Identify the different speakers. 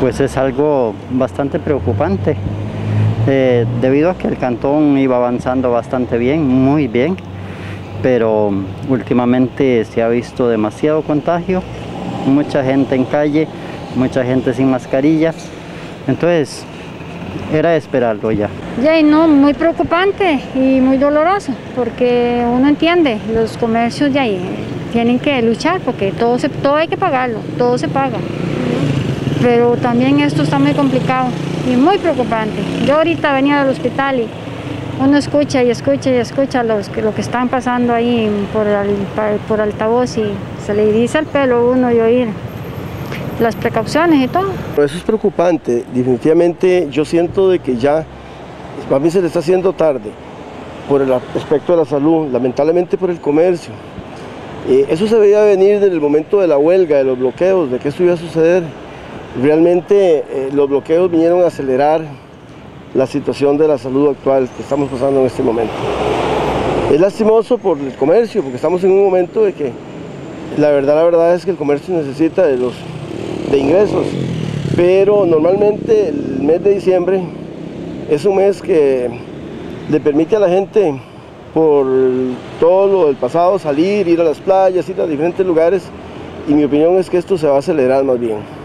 Speaker 1: Pues es algo bastante preocupante, debido a que el cantón iba avanzando bastante bien, muy bien, pero últimamente se ha visto demasiado contagio, mucha gente en calle, mucha gente sin mascarilla, entonces era de esperarlo ya.
Speaker 2: Ya, y no, muy preocupante y muy doloroso, porque uno entiende, los comercios ya tienen que luchar, porque todo hay que pagarlo, todo se paga. Pero también esto está muy complicado y muy preocupante. Yo ahorita venía del hospital y uno escucha y escucha y escucha lo que están pasando ahí por altavoz y se le eriza el pelo a uno y oír las precauciones y todo.
Speaker 3: Eso es preocupante, definitivamente yo siento de que ya a mí se le está haciendo tarde por el aspecto de la salud, lamentablemente por el comercio. Eso se veía venir desde el momento de la huelga, de los bloqueos, de que esto iba a suceder. Realmente los bloqueos vinieron a acelerar la situación de la salud actual que estamos pasando en este momento. Es lastimoso por el comercio, porque estamos en un momento de que la verdad es que el comercio necesita de ingresos, pero normalmente el mes de diciembre es un mes que le permite a la gente, por todo lo del pasado, salir, ir a las playas, ir a diferentes lugares, y mi opinión es que esto se va a acelerar más bien.